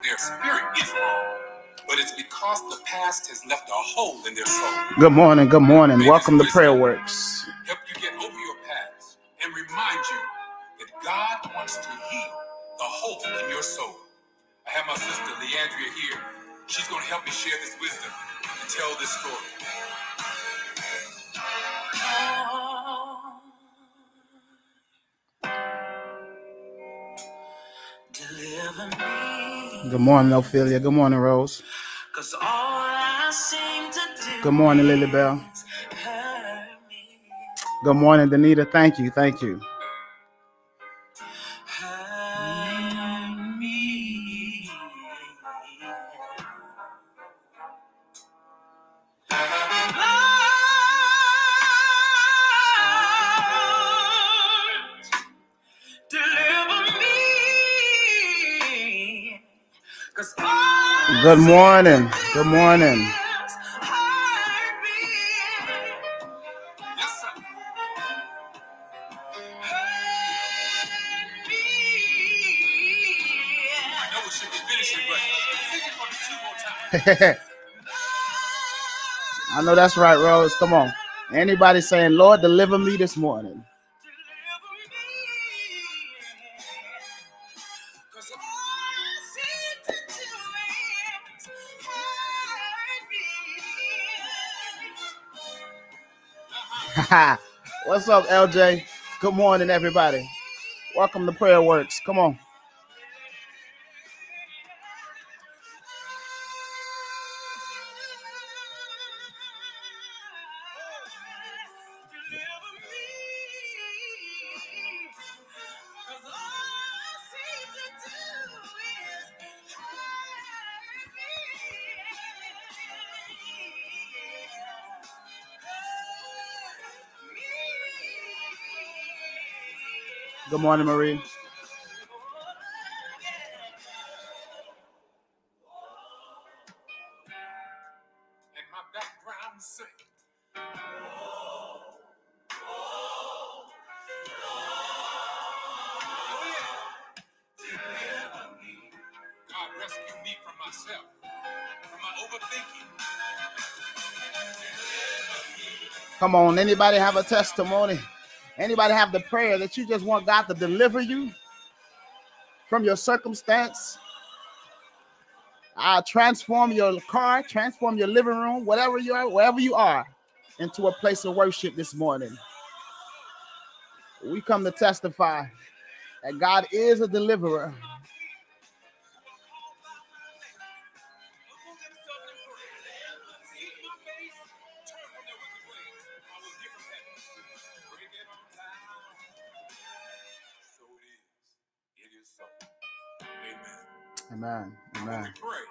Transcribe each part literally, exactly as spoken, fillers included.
Their spirit is wrong, but it's because the past has left a hole in their soul. Good morning, good morning. May Welcome to Prayer Works. Help you get over your past and remind you that God wants to heal the hole in your soul. I have my sister Leandria here. She's going to help me share this wisdom and tell this story. Deliver me. Good morning, Ophelia. Good morning, Rose. Cause all I seem to do Good morning, Lily Bell. Good morning, Danita. Thank you. Thank you. Me. Good morning. Good morning. Yes, sir. I know we should be finishing, but sing it for me two more times. I know that's right, Rose. Come on. Anybody saying, Lord, deliver me this morning? What's up, L J? Good morning, everybody. Welcome to Prayer Works. Come on. Good morning, Marie. And my background sing. God rescue me from myself, from my overthinking. Come on, anybody have a testimony? Anybody have the prayer that you just want God to deliver you from your circumstance? Uh, transform your car, transform your living room, whatever you are, wherever you are, into a place of worship this morning. We come to testify that God is a deliverer. Amen. Amen.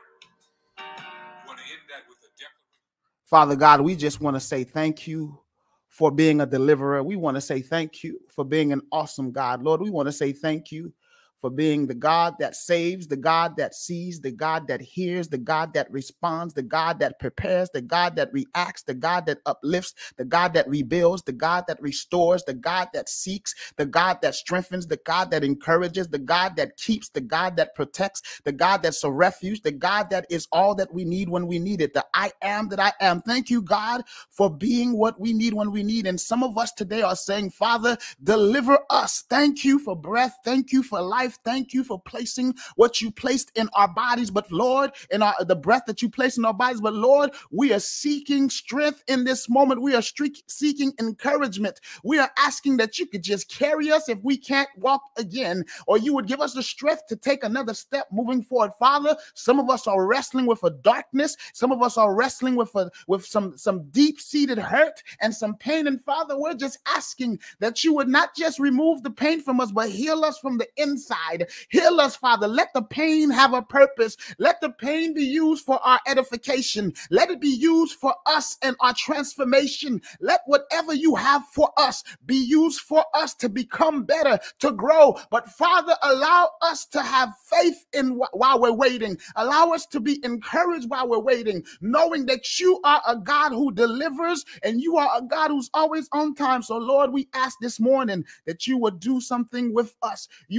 Father God, we just want to say thank you for being a deliverer. We want to say thank you for being an awesome God. Lord, we want to say thank you for being the God that saves, the God that sees, the God that hears, the God that responds, the God that prepares, the God that reacts, the God that uplifts, the God that rebuilds, the God that restores, the God that seeks, the God that strengthens, the God that encourages, the God that keeps, the God that protects, the God that's a refuge, the God that is all that we need when we need it, the I am that I am. Thank you, God, for being what we need when we need. And some of us today are saying, Father, deliver us. Thank you for breath. Thank you for life. Thank you for placing what you placed in our bodies, but Lord, in our the breath that you placed in our bodies, but Lord, we are seeking strength in this moment. We are seeking encouragement. We are asking that you could just carry us if we can't walk again, or you would give us the strength to take another step moving forward. Father, some of us are wrestling with a darkness. Some of us are wrestling with a with some some deep-seated hurt and some pain. And Father, we're just asking that you would not just remove the pain from us, but heal us from the inside. Heal us, Father. Let the pain have a purpose. Let the pain be used for our edification. Let it be used for us and our transformation. Let whatever you have for us be used for us to become better, to grow. But Father, allow us to have faith in while we're waiting. Allow us to be encouraged while we're waiting, knowing that you are a God who delivers and you are a God who's always on time. So Lord, we ask this morning that you would do something with us. You would be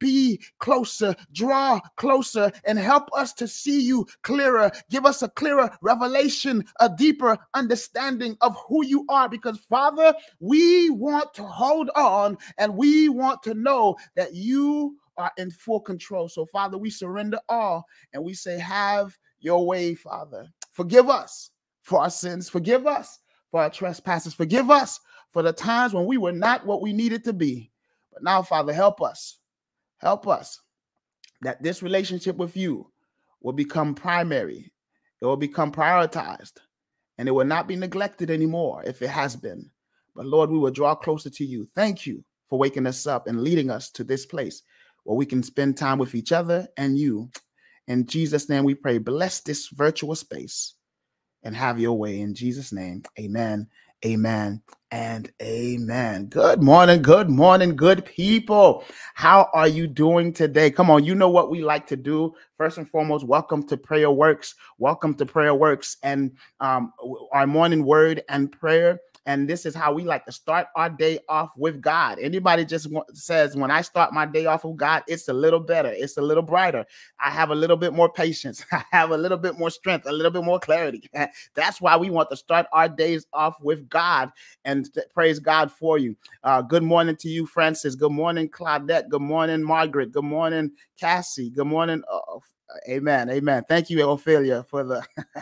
be closer, draw closer, and help us to see you clearer. Give us a clearer revelation, a deeper understanding of who you are, because Father, we want to hold on and we want to know that you are in full control. So Father, we surrender all and we say, have your way, Father. Forgive us for our sins. Forgive us for our trespasses. Forgive us for the times when we were not what we needed to be. But now, Father, help us. Help us that this relationship with you will become primary. It will become prioritized, and it will not be neglected anymore if it has been. But Lord, we will draw closer to you. Thank you for waking us up and leading us to this place where we can spend time with each other and you. In Jesus' name we pray. Bless this virtual space and have your way. In Jesus' name, amen, amen, and amen. Good morning, good morning, good people. How are you doing today? Come on, you know what we like to do. First and foremost, welcome to Prayer Works. Welcome to Prayer Works and um, our morning word and prayer. And this is how we like to start our day off with God. Anybody just says, when I start my day off with God, it's a little better. It's a little brighter. I have a little bit more patience. I have a little bit more strength, a little bit more clarity. That's why we want to start our days off with God, and praise God for you. Uh, good morning to you, Francis. Good morning, Claudette. Good morning, Margaret. Good morning, Cassie. Good morning. Uh, amen. Amen. Thank you, Ophelia, for the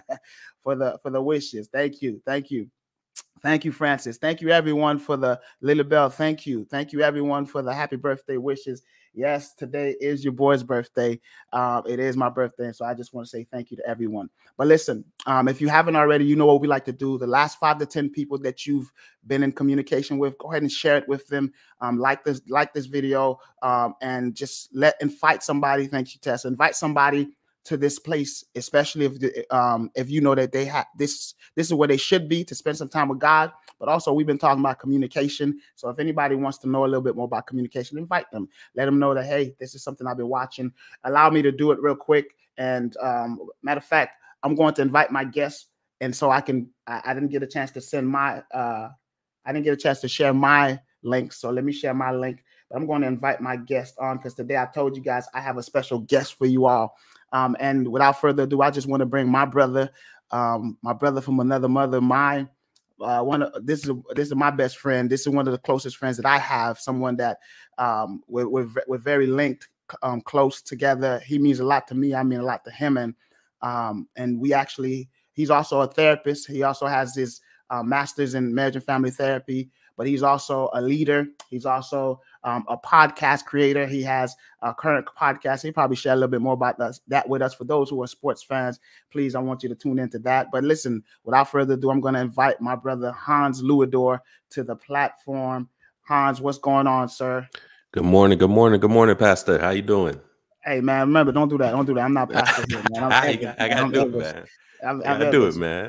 for the for the wishes. Thank you. Thank you. Thank you, Francis. Thank you, everyone, for the Lily Bell. Thank you. Thank you, everyone, for the happy birthday wishes. Yes, today is your boy's birthday. Uh, it is my birthday, and so I just want to say thank you to everyone. But listen, um, if you haven't already, you know what we like to do. The last five to ten people that you've been in communication with, go ahead and share it with them. Um, like this, like this video, um, and just let invite somebody. Thank you, Tessa. Invite somebody to this place, especially if um, if you know that they have this, this is where they should be to spend some time with God. But also, we've been talking about communication. So if anybody wants to know a little bit more about communication, invite them. Let them know that, hey, this is something I've been watching. Allow me to do it real quick. And um, matter of fact, I'm going to invite my guests. And so I can, I, I didn't get a chance to send my, uh, I didn't get a chance to share my link. So let me share my link. But I'm going to invite my guest on, because today I told you guys I have a special guest for you all. Um, and without further ado, I just want to bring my brother, um, my brother from another mother. My uh, one of this is this is my best friend. This is one of the closest friends that I have. Someone that um, we're, we're we're very linked, um, close together. He means a lot to me. I mean a lot to him. And um, and we actually, he's also a therapist. He also has his uh, master's in marriage and family therapy. But he's also a leader. He's also um, a podcast creator. He has a current podcast. He probably share a little bit more about us, that with us. For those who are sports fans, please, I want you to tune into that. But listen, without further ado, I'm going to invite my brother Hans Louidor to the platform. Hans, what's going on, sir? Good morning. Good morning. Good morning, Pastor. How you doing? Hey, man, remember, don't do that. Don't do that. I'm not pastor here, man. I'm I, I got to do it, man. I'm, I gotta do it, man.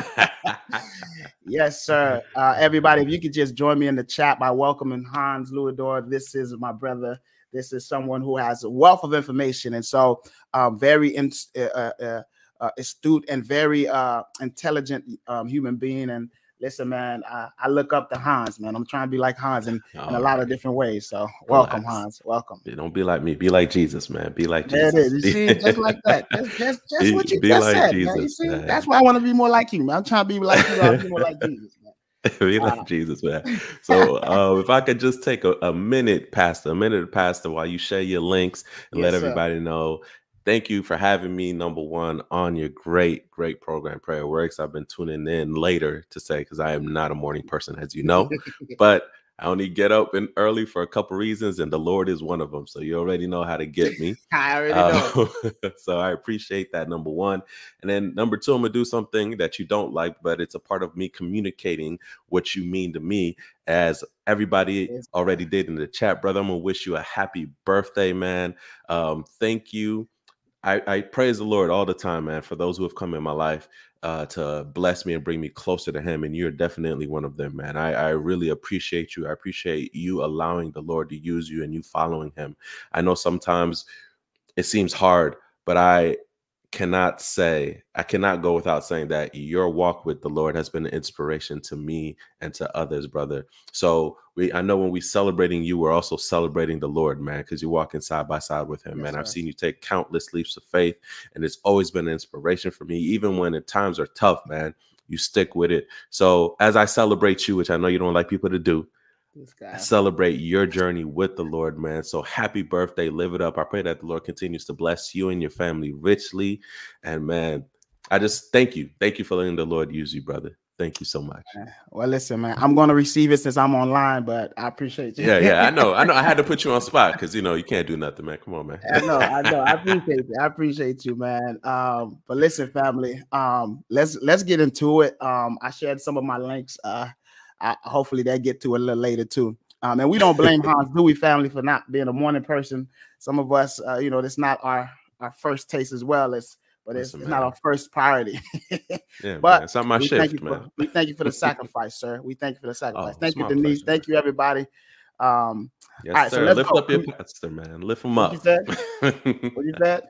Yes, sir. Uh, everybody, if you could just join me in the chat by welcoming Hans Louidor. This is my brother. This is someone who has a wealth of information, and so uh, very in, uh, uh, uh, astute and very uh, intelligent um, human being. And listen, man, I, I look up to Hans, man. I'm trying to be like Hans in, in a lot right. of different ways. So welcome, Relax. Hans. Welcome. Don't be like me. Be like Jesus, man. Be like there Jesus. There it is. You see, just like that. Just, just, just be, what you be just like said, Jesus, man. You see, man. that's why I want to be more like you, man. I'm trying to be like you. I'll be more like Jesus, man. Be like uh, Jesus, man. So uh, if I could just take a, a minute, Pastor, a minute, Pastor, while you share your links and yes, let everybody sir. know. Thank you for having me, number one, on your great, great program, Prayer Works. I've been tuning in later to say, because I am not a morning person, as you know, but I only get up in early for a couple reasons, and the Lord is one of them. So you already know how to get me. I already know. Uh, so I appreciate that, number one. And then number two, I'm going to do something that you don't like, but it's a part of me communicating what you mean to me, as everybody yes, already did in the chat. Brother, I'm going to wish you a happy birthday, man. Um, thank you. I, I praise the Lord all the time, man, for those who have come in my life uh, to bless me and bring me closer to him. And you're definitely one of them, man. I, I really appreciate you. I appreciate you allowing the Lord to use you and you following him. I know sometimes it seems hard, but I cannot say, I cannot go without saying that your walk with the Lord has been an inspiration to me and to others, brother. So we, I know when we celebrating you, we're also celebrating the Lord, man, because you're walking side by side with him, yes, man. Sir. I've seen you take countless leaps of faith, and it's always been an inspiration for me, even when the times are tough, man. You stick with it. So as I celebrate you, which I know you don't like people to do, celebrate your journey with the Lord, man. So happy birthday. Live it up. I pray that the Lord continues to bless you and your family richly. And man, I just thank you. Thank you for letting the Lord use you, brother. Thank you so much. Well, listen, man, I'm going to receive it since I'm online, but I appreciate you. Yeah, yeah, I know. I know. I had to put you on spot because, you know, you can't do nothing, man. Come on, man. I know. I know. I appreciate you. I appreciate you, man. Um, but listen, family, um, let's let's get into it. Um, I shared some of my links. Uh, I, hopefully they get to it a little later too. Um, and we don't blame Hans Louidor family for not being a morning person. Some of us, uh, you know, it's not our our first taste as well. It's but it's, Listen, it's not our first priority. Yeah, but man. It's not my we shift, thank you man. For, we thank you for the sacrifice, sir. We thank you for the sacrifice. Oh, thank you, my Denise. pleasure, thank man. you, everybody. Um, yes, all right, sir. so let's lift go. up your pastor, man. Lift him what up. You said? What you said?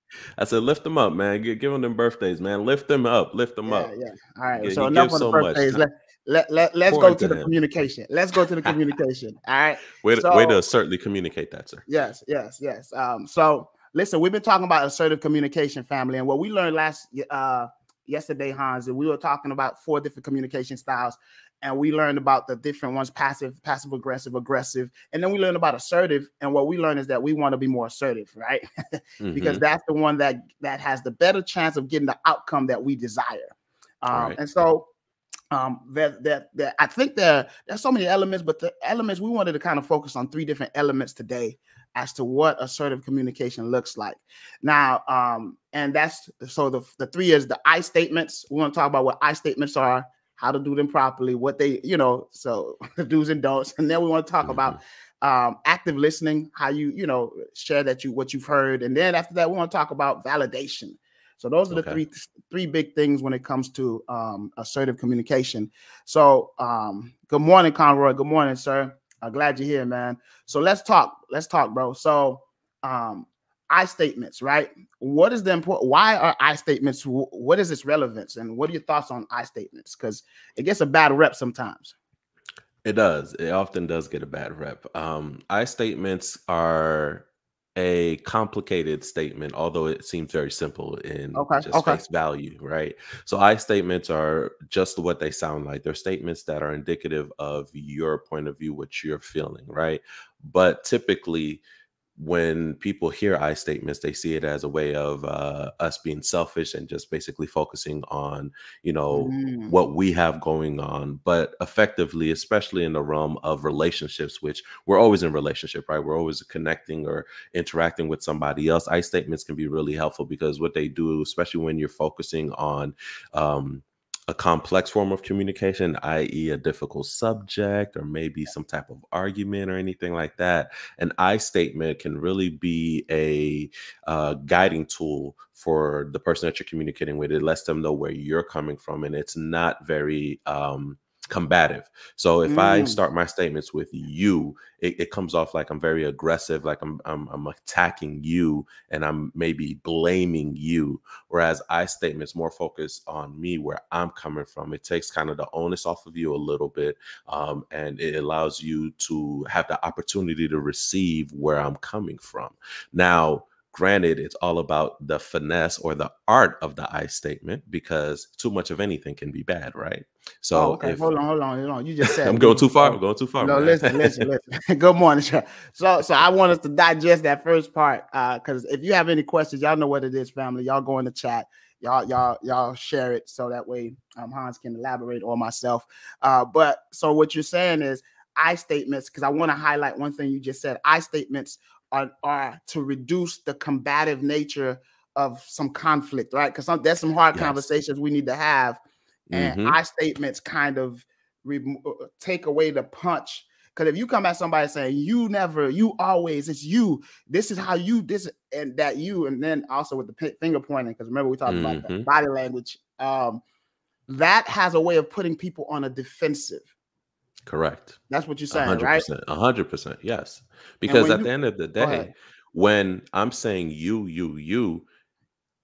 I said, lift them up, man. Give, give them them birthdays, man. Lift them up. Lift them yeah, up. Yeah. All right. You, so you enough give of the so birthdays. much. Let, let, let, let's Pour go into to the him. communication. Let's go to the communication. All right. Way, so, way to certainly communicate that, sir. Yes, yes, yes. Um, so listen, we've been talking about assertive communication, family, and what we learned last uh yesterday, Hans, and we were talking about four different communication styles, and we learned about the different ones: passive, passive aggressive, aggressive, and then we learned about assertive. And what we learned is that we want to be more assertive, right? Because mm-hmm. that's the one that that has the better chance of getting the outcome that we desire. Um, right. And so um, that that that I think there there's so many elements, but the elements we wanted to kind of focus on three different elements today as to what assertive communication looks like. Now, um, and that's so the the three is the I statements. We want to talk about what I statements are, how to do them properly, what they, you know, so the do's and don'ts, and then we want to talk mm-hmm. about um, active listening, how you, you know, share that you what you've heard, and then after that, we want to talk about validation. So those are the okay. three three big things when it comes to um, assertive communication. So um, good morning, Conroy. Good morning, sir. I'm glad you're here, man. So let's talk. Let's talk, bro. So um, I statements, right? What is the important? Why are I statements? What is its relevance? And what are your thoughts on I statements? Because it gets a bad rep sometimes. It does. It often does get a bad rep. Um, I statements are a complicated statement, although it seems very simple in okay, just okay. face value, right? So I statements are just what they sound like. They're statements that are indicative of your point of view, what you're feeling, right? But typically, when people hear I statements, they see it as a way of uh, us being selfish and just basically focusing on, you know, mm. what we have going on. But effectively, especially in the realm of relationships, which we're always in relationship, right? We're always connecting or interacting with somebody else. I statements can be really helpful because what they do, especially when you're focusing on um, a complex form of communication, that is a difficult subject or maybe some type of argument or anything like that, an I statement can really be a uh, guiding tool for the person that you're communicating with. It lets them know where you're coming from, and it's not very um, combative. So if mm. I start my statements with you, it, it comes off like I'm very aggressive, like I'm, I'm I'm attacking you and I'm maybe blaming you. Whereas I statements more focus on me, where I'm coming from. It takes kind of the onus off of you a little bit, um, and it allows you to have the opportunity to receive where I'm coming from. Now, granted, it's all about the finesse or the art of the I statement, because too much of anything can be bad, right? So oh, okay, if, hold on, hold on, hold on. You just said I'm going too far. I'm going too far. No, man. listen, listen, listen. Good morning, sir. So, so I want us to digest that first part, uh, because if you have any questions, y'all know what it is, family. Y'all go in the chat. Y'all, y'all, y'all share it so that way um, Hans can elaborate, or myself. Uh, but so what you're saying is I statements, because I want to highlight one thing you just said. I statements are, are to reduce the combative nature of some conflict, right? Because there's some hard yes. conversations we need to have. And mm-hmm. I statements kind of re- take away the punch. Because if you come at somebody saying, you never, you always, it's you, this is how you, this and that you, and then also with the p- finger pointing, because remember we talked mm-hmm. about the body language, um, that has a way of putting people on a defensive. Correct. That's what you're saying, one hundred percent, right? one hundred percent, yes. Because at you, the end of the day, when I'm saying you, you, you,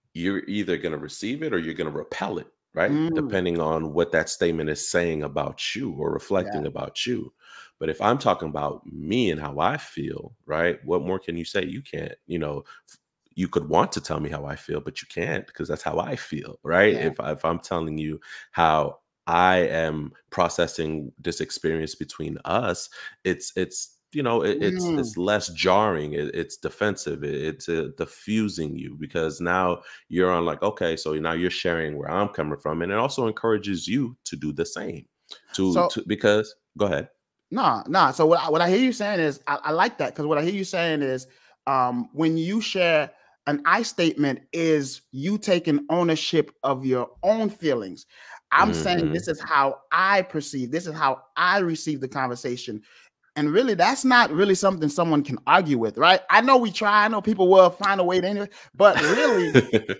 you're either going to receive it or you're going to repel it, right? Mm, Depending on what that statement is saying about you or yeah. reflecting about you. But if I'm talking about me and how I feel, right? What more can you say? You can't, you know, you could want to tell me how I feel, but you can't, because that's how I feel, right? Yeah. If, if I'm telling you how I am processing this experience between us, it's it's you know it, it's Mm. it's less jarring, it, it's defensive, it, it's uh, diffusing you, because now you're on like, okay, so now you're sharing where I'm coming from, and it also encourages you to do the same. To So to because go ahead. no, no. So what I, what I hear you saying is I, I like that, because what I hear you saying is um, when you share an I statement is you taking ownership of your own feelings. I'm saying Hmm. this is how I perceive. This is how I receive the conversation. And really, that's not really something someone can argue with, right? I know we try. I know people will find a way to anyway. But really,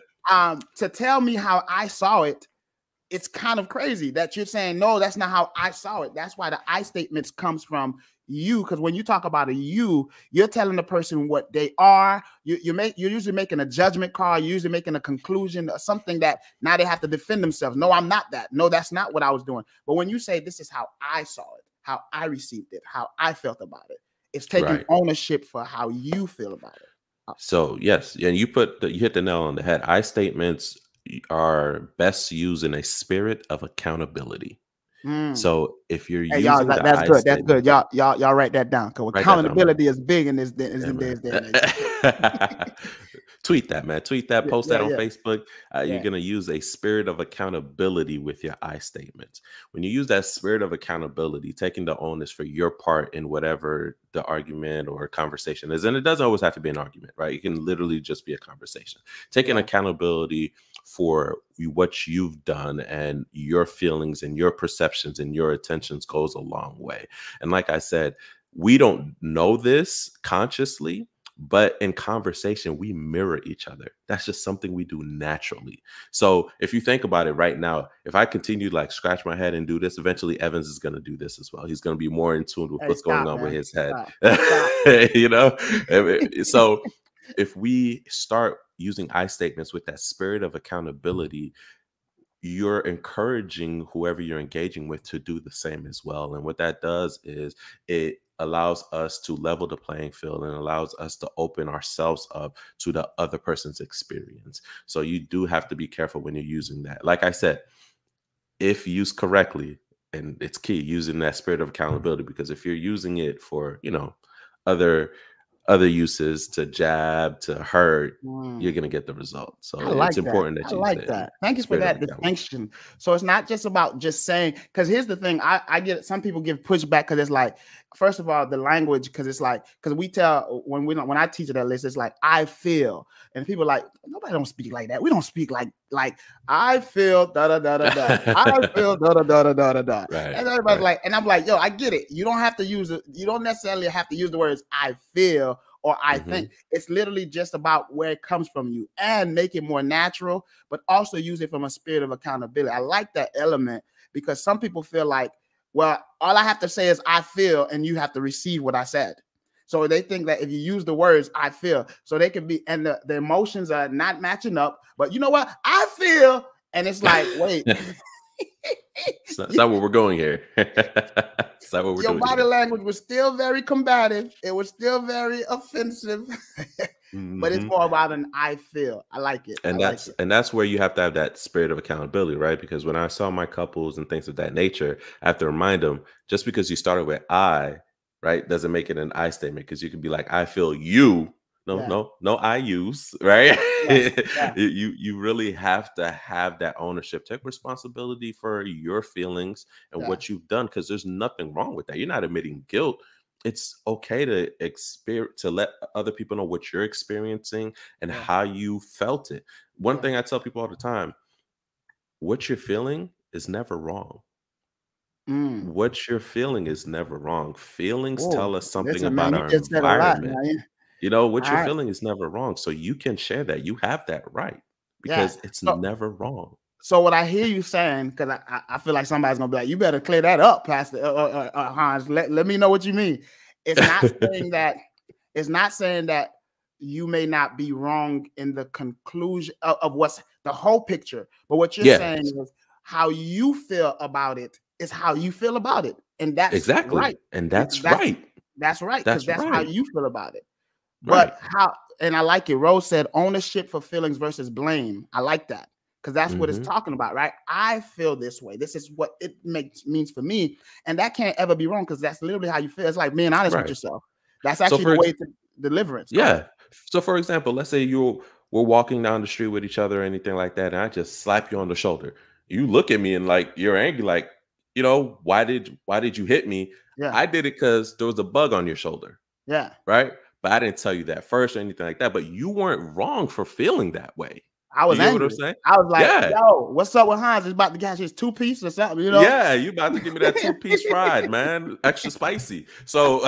um, to tell me how I saw it, it's kind of crazy that you're saying, no, that's not how I saw it. That's why the I statements comes from you. Because when you talk about a you, you're telling the person what they are. You, you make, you're usually making a judgment call. You're usually making a conclusion or something that now they have to defend themselves. No, I'm not that. No, that's not what I was doing. But when you say this is how I saw it, how I received it, how I felt about it, it's taking Right. ownership for how you feel about it. So yes, and you put the, you hit the nail on the head. I statements are best used in a spirit of accountability. Mm. So if you're Hey, y'all, using that, the that's I good. That's statement, good. Y'all, y'all, y'all write that down, because write that down, man. accountability is big in this, is Yeah, in man. this day and age. Tweet that, man. Tweet that, Yeah, post yeah, that on yeah, Facebook. Uh, you're yeah, going to use a spirit of accountability with your I statements. When you use that spirit of accountability, taking the onus for your part in whatever the argument or conversation is, and it doesn't always have to be an argument, right? It can literally just be a conversation. Taking yeah. accountability for what you've done and your feelings and your perceptions and your attentions goes a long way. And like I said, we don't know this consciously, but in conversation, we mirror each other. That's just something we do naturally. So if you think about it right now, if I continue to like scratch my head and do this, eventually Evans is going to do this as well. He's going to be more in tune with Hey, what's going stop, on with man. his head. Stop. Stop. You know? So if we start using I statements with that spirit of accountability, you're encouraging whoever you're engaging with to do the same as well. And what that does is it allows us to level the playing field and allows us to open ourselves up to the other person's experience. So you do have to be careful when you're using that. Like I said, if used correctly, and it's key using that spirit of accountability, because if you're using it for, you know, other other uses, to jab, to hurt, Mm. you're going to get the result. So I it's like that. important that I you use like the that. Thank you for spirit of that accountability. distinction. So it's not just about just saying, because here's the thing. I, I get some people give pushback because it's like, first of all, the language, because it's like, because we tell when we don't, when I teach it at least, it's like, I feel. And people are like, nobody don't speak like that. We don't speak like, like, I feel da da da da da. I feel da da da da da da da. Right, And everybody's right. like, and I'm like, yo, I get it. You don't have to use it. You don't necessarily have to use the words I feel or I Mhm. think. It's literally just about where it comes from you, and make it more natural, but also use it from a spirit of accountability. I like that element, because some people feel like, well, all I have to say is I feel, and you have to receive what I said. So they think that if you use the words I feel, so they can be, and the, the emotions are not matching up, but you know what? I feel, and it's like, wait. It's not, it's not where we're going here. It's not what we're Your doing body here. language was still very combative. It was still very offensive, but it's Mhm. more about an I feel. I like it. I And like that's it. and that's where you have to have that spirit of accountability, right? Because when I saw my couples and things of that nature, I have to remind them, just because you started with I, right, doesn't make it an I statement. Because you can be like, I feel you. No, Yeah. no, no I use, right? Yeah. Yeah. you you really have to have that ownership. Take responsibility for your feelings and Yeah. what you've done, because there's nothing wrong with that. You're not admitting guilt. It's okay to experience, to let other people know what you're experiencing and Yeah. how you felt it. One Yeah. thing I tell people all the time, what you're feeling is never wrong. Mm. What you're feeling is never wrong. Feelings Oh, tell us something listen, man, about you our just said a lot, environment. man. You know, what All you're right. feeling is never wrong. So you can share that. You have that right, Yeah. because it's So, never wrong. so what I hear you saying, because I, I, I feel like somebody's gonna be like, you better clear that up, Pastor uh, uh, uh, Hans. Let, let me know what you mean. It's not saying that. It's not saying that you may not be wrong in the conclusion of, of what's the whole picture. But what you're Yeah. saying is how you feel about it is how you feel about it. And that's Exactly. right. And that's that's, right. That's right. Because That's that's how right. you feel about it. Right. But how, and I like it. Rose said ownership for feelings versus blame. I like that. Because that's what it's Mhm. talking about, right? I feel this way. This is what it makes means for me. And that can't ever be wrong because that's literally how you feel. It's like being honest with Right. yourself. That's So actually for the ex way to deliverance. Go Yeah. ahead. So for example, let's say you we're walking down the street with each other or anything like that, and I just slap you on the shoulder. You look at me and like you're angry, like, you know, why did why did you hit me? Yeah. I did it because there was a bug on your shoulder, Yeah. right? But I didn't tell you that first or anything like that. But you weren't wrong for feeling that way. I You was get what I'm angry. saying? I was like, Yeah. yo, what's up with Hans? He's about to catch his two piece or something, you know? Yeah, you about to give me that two-piece fried, man. Extra spicy. So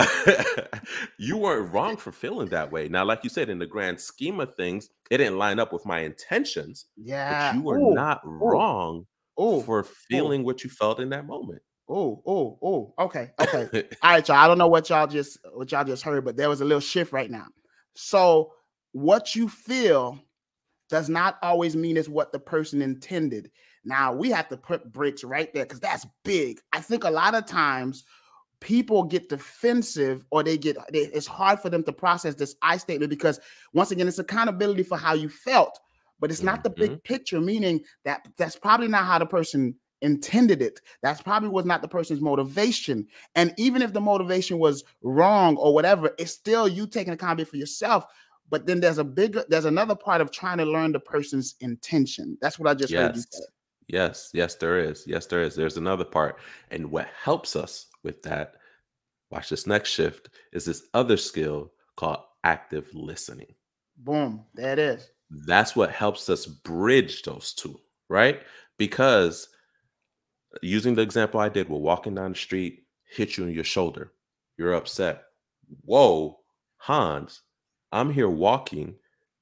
you weren't wrong for feeling that way. Now, like you said, in the grand scheme of things, it didn't line up with my intentions, but Yeah. you were Oh, not oh, wrong oh, for oh, feeling what you felt in that moment. oh, oh, oh. Okay. Okay. All right, y'all. I don't know what y'all just what y'all just heard, but there was a little shift right now. So what you feel does not always mean it's what the person intended. Now we have to put bricks right there because that's big. I think a lot of times people get defensive or they get, they, it's hard for them to process this I statement because once again, it's accountability for how you felt, but it's not the Mhm. big picture, meaning that that's probably not how the person intended it. That's probably was not the person's motivation. And even if the motivation was wrong or whatever, it's still you taking accountability for yourself. But then there's a bigger, there's another part of trying to learn the person's intention. That's what I just heard you Yes. say. Yes. Yes, there is. Yes, there is. There's another part. And what helps us with that, watch this next shift, is this other skill called active listening. Boom. There it is. That's what helps us bridge those two, right? Because using the example I did, we're walking down the street, hit you in your shoulder. You're upset. Whoa, Hans, I'm here walking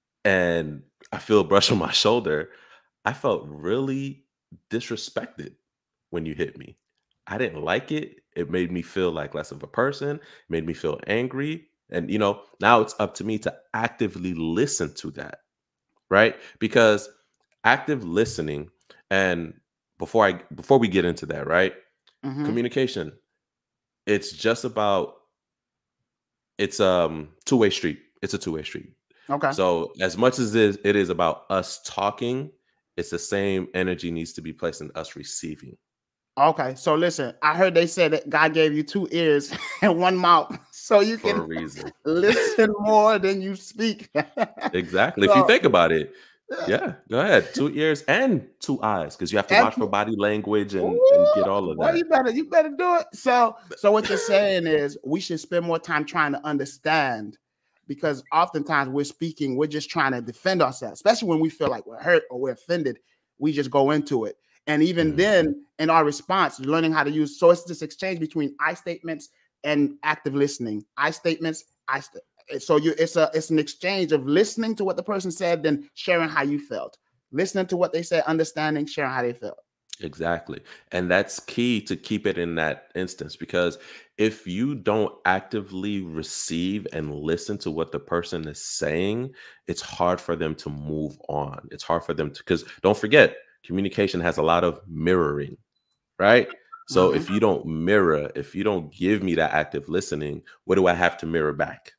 and I feel a brush on my shoulder. I felt really disrespected when you hit me. I didn't like it. It made me feel like less of a person, made me feel angry. And, you know, now it's up to me to actively listen to that, right? Because active listening, and before I before we get into that, right? Mhm. Communication, it's just about it's um two-way street. It's a two-way street. Okay. So as much as it is, it is about us talking, it's the same energy needs to be placed in us receiving. Okay, so listen, I heard they said that God gave you two ears and one mouth, so you For a can reason. listen more than you speak. Exactly. If you So, think about it, yeah, yeah, go ahead. Two ears and two eyes, because you have to and watch for body language and and ooh, get all of boy, that. you better you better do it. So, so what you're saying is we should spend more time trying to understand, because oftentimes we're speaking, we're just trying to defend ourselves, especially when we feel like we're hurt or we're offended. We just go into it. And even Mhm. then, in our response, learning how to use, so it's this exchange between I statements and active listening. I statements, I st so you it's a it's an exchange of listening to what the person said, then sharing how you felt. Listening to what they said, understanding, sharing how they felt. Exactly. And that's key to keep it in that instance, because if you don't actively receive and listen to what the person is saying, it's hard for them to move on. It's hard for them to, because don't forget, communication has a lot of mirroring, right? So Mhm. if you don't mirror, if you don't give me that active listening, what do I have to mirror back?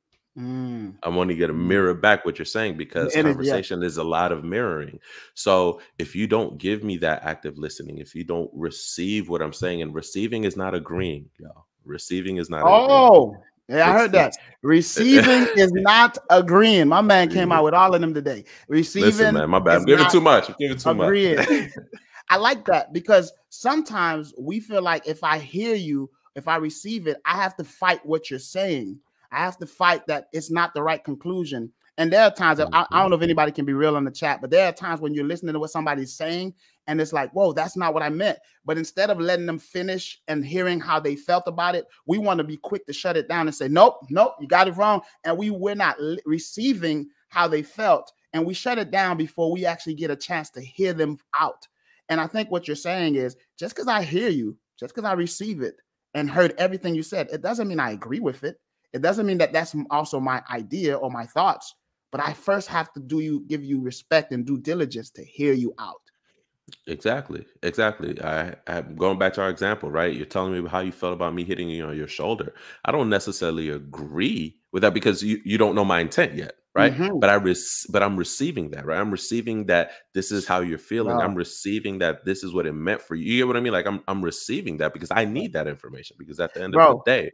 Mm. I'm only going to Mm. mirror back what you're saying, The because energy, yeah. conversation is a lot of mirroring. So if you don't give me that active listening, if you don't receive what I'm saying, and receiving is not agreeing, y'all. Receiving is not agreeing. Oh, yeah, I It's heard that. it's Receiving is not agreeing. My man came out with all of them today. Listen, Receiving man, my bad. I'm is giving not too much. I'm giving too much. agreeing. I like that because sometimes we feel like if I hear you, if I receive it, I have to fight what you're saying. I have to fight that it's not the right conclusion. And there are times that I, I Mhm. don't know if anybody can be real on the chat, but there are times when you're listening to what somebody's saying and it's like, whoa, that's not what I meant. But instead of letting them finish and hearing how they felt about it, we want to be quick to shut it down and say, nope, nope, you got it wrong. And we we're not li- receiving how they felt. And we shut it down before we actually get a chance to hear them out. And I think what you're saying is just because I hear you, just because I receive it and heard everything you said, it doesn't mean I agree with it. It doesn't mean that that's also my idea or my thoughts, but I first have to do you give you respect and due diligence to hear you out. Exactly. Exactly. I, I'm going back to our example, right? You're telling me how you felt about me hitting you on your shoulder. I don't necessarily agree with that because you, you don't know my intent yet, right? Mm-hmm. But I res- but I'm receiving that, right? I'm receiving that this is how you're feeling. Bro. I'm receiving that this is what it meant for you. You get what I mean? Like I'm I'm receiving that because I need that information because at the end of the Bro, day,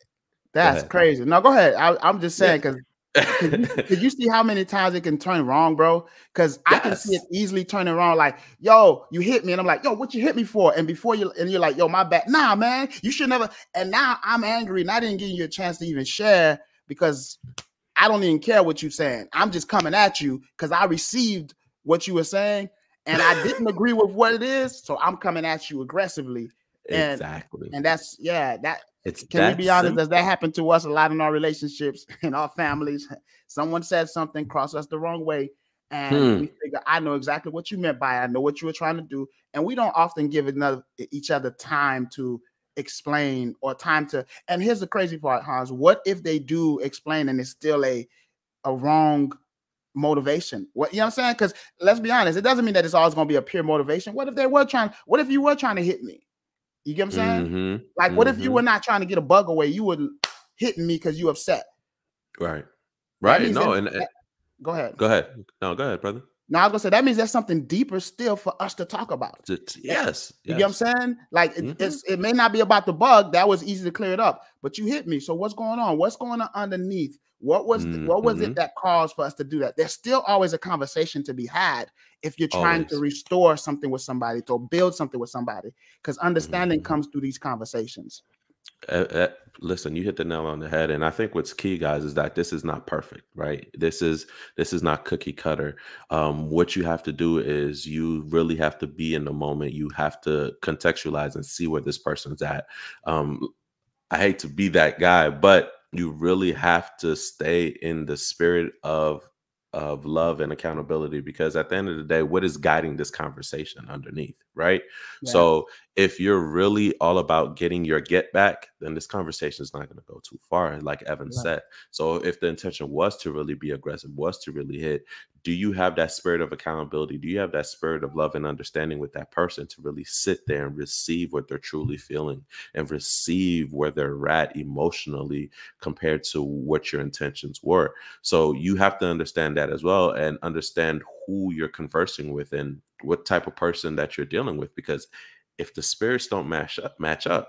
that's crazy. No, go ahead. I, I'm just yeah. saying because Could you, could you see how many times it can turn wrong, bro? Because I can see it Yes. easily turning wrong. Like, yo, you hit me, and I'm like, yo, what you hit me for? And before you, and you're like, yo, my bad. Nah, man, you should never. And now I'm angry, and I didn't give you a chance to even share because I don't even care what you're saying. I'm just coming at you because I received what you were saying, and I didn't agree with what it is, so I'm coming at you aggressively. And Exactly. and that's yeah, that. It's Can we that be honest? simple. Does that happen to us a lot in our relationships, in our families? Someone said something, crossed us the wrong way, and Hmm. we figure, I know exactly what you meant by it. I know what you were trying to do. And we don't often give another each other time to explain or time to. And here's the crazy part, Hans. What if they do explain and it's still a, a wrong motivation? What, you know what I'm saying? Because let's be honest, it doesn't mean that it's always going to be a pure motivation. What if they were trying, what if you were trying to hit me? You get what I'm saying? Mm-hmm. Like, what if you Mm-hmm. were not trying to get a bug away? You were hitting me because you upset. Right. That Right. means No, that, and, that, go ahead. Go ahead. No, go ahead, brother. Now I was gonna say that means there's something deeper still for us to talk about. Yes. Yes. You get what I'm saying? Like it, Mm-hmm. it's it may not be about the bug. That was easy to clear it up, but you hit me. So what's going on? What's going on underneath? What was Mm-hmm. what was it that caused for us to do that? There's still always a conversation to be had if you're trying Always. to restore something with somebody, to build something with somebody, because understanding Mm-hmm. comes through these conversations. Uh, uh, listen, you hit the nail on the head, and I think what's key, guys, is that this is not perfect, right? This is this is not cookie cutter. Um, what you have to do is you really have to be in the moment. You have to contextualize and see where this person's at. Um, I hate to be that guy, but you really have to stay in the spirit of of love and accountability, because at the end of the day, what is guiding this conversation underneath, right? Yeah. So if you're really all about getting your get back, then this conversation is not going to go too far, like Evan Right. said. So if the intention was to really be aggressive, was to really hit, do you have that spirit of accountability? Do you have that spirit of love and understanding with that person to really sit there and receive what they're truly feeling and receive where they're at emotionally compared to what your intentions were? So you have to understand that as well, and understand who you're conversing with and what type of person that you're dealing with, because if the spirits don't match up, match up,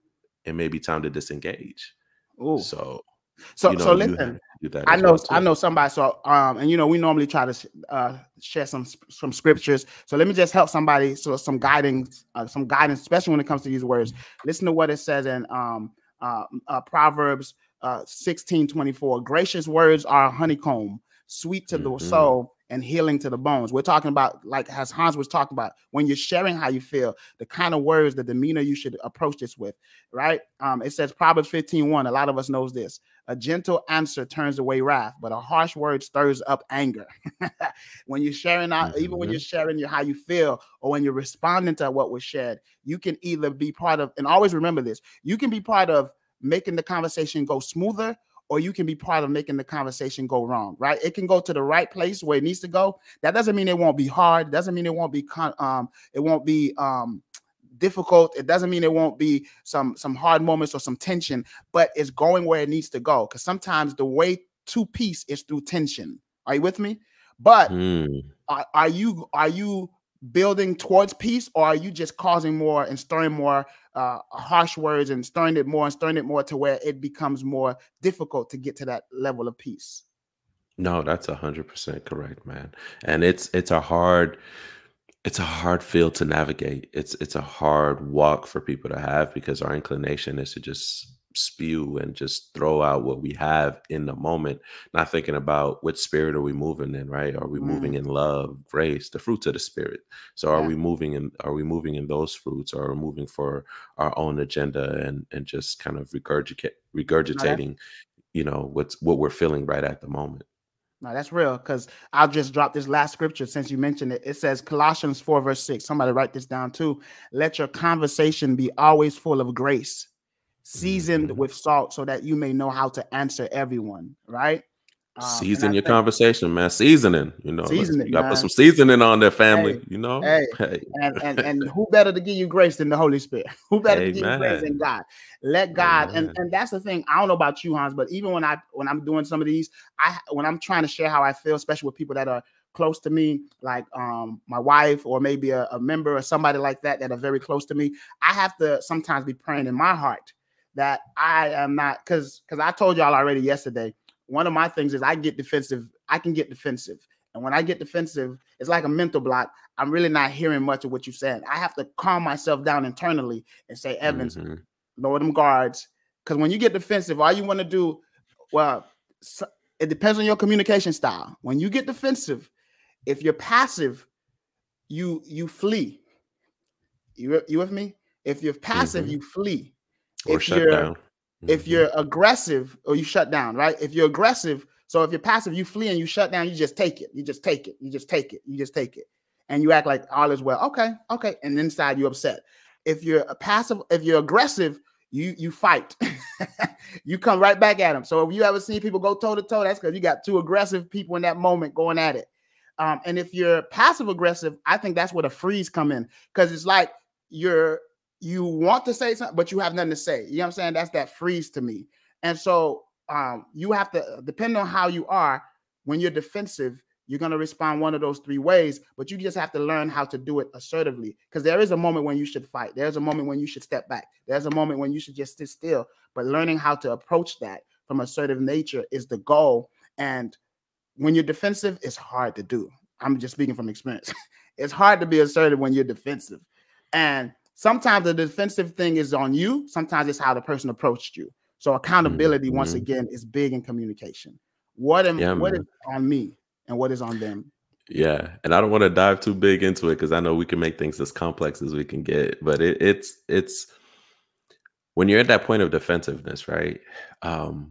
it may be time to disengage. Ooh. So, So, you know, so you listen, have to do that I as know, well too. I know somebody. So, um, and you know, we normally try to uh, share some some scriptures. So let me just help somebody. So some guidance, uh, some guidance, especially when it comes to these words. Listen to what it says in um, uh, uh, Proverbs uh, sixteen twenty-four. Gracious words are a honeycomb, sweet to the Mm-hmm. soul and healing to the bones. We're talking about, like as Hans was talking about, when you're sharing how you feel, the kind of words, the demeanor you should approach this with, right? Um, it says Proverbs fifteen one. A lot of us knows this. A gentle answer turns away wrath, but a harsh word stirs up anger. When you're sharing out, Mm-hmm. even when you're sharing your, how you feel, or when you're responding to what was shared, you can either be part of, and always remember this, you can be part of making the conversation go smoother, or you can be part of making the conversation go wrong, right? It can go to the right place where it needs to go. That doesn't mean it won't be hard. It doesn't mean it won't be, con um, it won't be, um, difficult. It doesn't mean it won't be some some hard moments or some tension, but it's going where it needs to go. Because sometimes the way to peace is through tension. Are you with me? But Mm. are, are you are you building towards peace, or are you just causing more and stirring more uh, harsh words and stirring it more and stirring it more to where it becomes more difficult to get to that level of peace? No, that's a hundred percent correct, man. And it's it's a hard it's a hard field to navigate. It's it's a hard walk for people to have, because our inclination is to just spew and just throw out what we have in the moment, not thinking about what spirit are we moving in, right? Are we moving Mm, in love, grace, the fruits of the spirit? So are yeah. we moving in are we moving in those fruits, or are we moving for our own agenda and and just kind of regurgitate No, that's regurgitating, you know, what's what we're feeling right at the moment? No, that's real, because I'll just drop this last scripture since you mentioned it. It says Colossians four, verse six. Somebody write this down too. Let your conversation be always full of grace, seasoned Mm-hmm. with salt so that you may know how to answer everyone, right? Um, and I Season your think conversation, man. Seasoning, you know, let's, season it, you got to put man. some seasoning on there, family. Hey, You know, hey, hey, and and and who better to give you grace than the Holy Spirit? Who better to give you grace amen, than God? Let God, and amen. and that's the thing. I don't know about you, Hans, but even when I when I'm doing some of these, I when I'm trying to share how I feel, especially with people that are close to me, like um my wife or maybe a, a member or somebody like that that are very close to me, I have to sometimes be praying in my heart that I am not, because because I told y'all already yesterday. One of my things is I get defensive. I can get defensive. And when I get defensive, it's like a mental block. I'm really not hearing much of what you're saying. I have to calm myself down internally and say, Evans, Mm-hmm. lower them guards. Because when you get defensive, all you want to do, well, so, it depends on your communication style. When you get defensive, if you're passive, you you flee. You, you with me? If you're passive, Mm-hmm. you flee. Or If shut you're down. if Mm-hmm. you're aggressive, or you shut down, right? If you're aggressive, so if you're passive, you flee and you shut down, you just take it. You just take it. You just take it. You just take it. And you act like all is well. Okay, okay. And inside you're upset. If you're a passive, if you're aggressive, you you fight. You come right back at them. So if you ever seen people go toe to toe, that's because you got two aggressive people in that moment going at it. Um, and if you're passive aggressive, I think that's where the freeze come in, because it's like you're you want to say something, but you have nothing to say. You know what I'm saying? That's that freeze to me. And so um, you have to, depending on how you are, when you're defensive, you're going to respond one of those three ways, but you just have to learn how to do it assertively, because there is a moment when you should fight. There's a moment when you should step back. There's a moment when you should just sit still. But learning how to approach that from assertive nature is the goal. And when you're defensive, it's hard to do. I'm just speaking from experience. It's hard to be assertive when you're defensive. And sometimes the defensive thing is on you. Sometimes it's how the person approached you. So accountability, Mm-hmm. once again, is big in communication. What am Yeah, what man. is on me and what is on them? Yeah, and I don't want to dive too big into it because I know we can make things as complex as we can get. But it, it's it's when you're at that point of defensiveness, right? Um,